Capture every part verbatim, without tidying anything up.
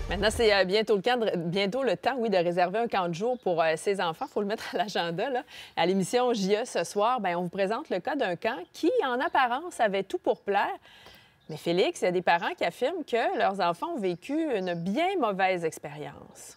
Maintenant, c'est euh, bientôt le, camp de- bientôt le temps, oui, de réserver un camp de jour pour euh, ses enfants. Il faut le mettre à l'agenda, là. À l'émission J E ce soir, bien, on vous présente le cas d'un camp qui, en apparence, avait tout pour plaire. Mais Félix, il y a des parents qui affirment que leurs enfants ont vécu une bien mauvaise expérience.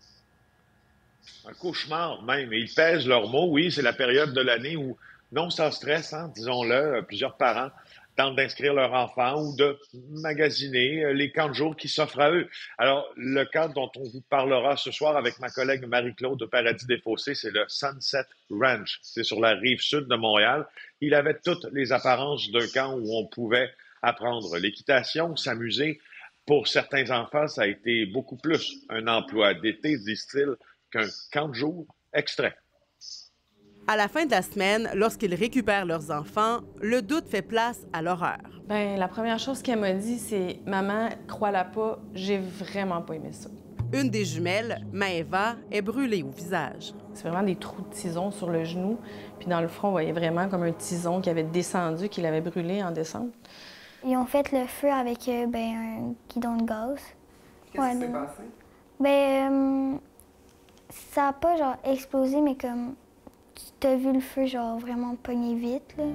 Un cauchemar même. Et ils pèsent leurs mots. Oui, c'est la période de l'année où, non sans stress, hein, disons-le, plusieurs parents tentent d'inscrire leur enfant ou de magasiner euh, les camps de jour qui s'offrent à eux. Alors, le camp dont on vous parlera ce soir avec ma collègue Marie-Claude de Paradis-des-Fossés, c'est le Sunset Ranch. C'est sur la rive sud de Montréal. Il avait toutes les apparences d'un camp où on pouvait apprendre l'équitation, s'amuser. Pour certains enfants, ça a été beaucoup plus un emploi d'été, disent-ils, qu'un camp de jour extrait. À la fin de la semaine, lorsqu'ils récupèrent leurs enfants, le doute fait place à l'horreur. Bien, la première chose qu'elle m'a dit, c'est « Maman, crois-la pas, j'ai vraiment pas aimé ça. » Une des jumelles, Maëva, est brûlée au visage. C'est vraiment des trous de tison sur le genou. Puis dans le front, on voyait vraiment comme un tison qui avait descendu, qui l'avait brûlé en descente. Ils ont fait le feu avec euh, ben, un guidon de gaz. Qu'est-ce Ouais, qui s'est de- passé? Ben, euh, ça n'a pas genre explosé, mais comme tu as vu le feu genre vraiment pogner vite, là.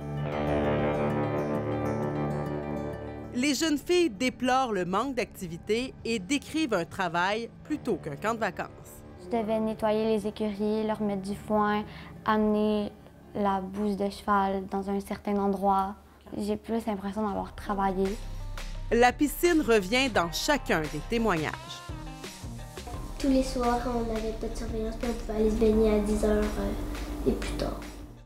Les jeunes filles déplorent le manque d'activité et décrivent un travail plutôt qu'un camp de vacances. Je devais nettoyer les écuries, leur mettre du foin, amener la bouse de cheval dans un certain endroit. J'ai plus l'impression d'avoir travaillé. La piscine revient dans chacun des témoignages. Tous les soirs, on avait pas de surveillance, puis on pouvait aller se baigner à dix heures euh, et plus tard.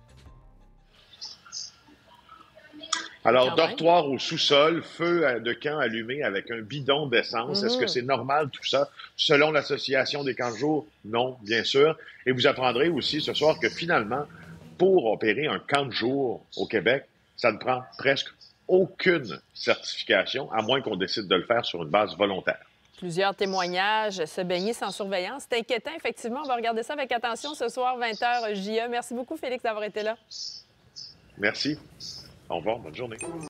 Alors, Quand même. dortoir au sous-sol, feu de camp allumé avec un bidon d'essence. Est-ce que c'est normal tout ça? Selon l'Association des camps de jour, non, bien sûr. Et vous apprendrez aussi ce soir que finalement, pour opérer un camp de jour au Québec, ça ne prend presque aucune certification, à moins qu'on décide de le faire sur une base volontaire. Plusieurs témoignages, se baigner sans surveillance. C'est inquiétant, effectivement. On va regarder ça avec attention ce soir, vingt heures, J E. Merci beaucoup, Félix, d'avoir été là. Merci. Au revoir, bonne journée.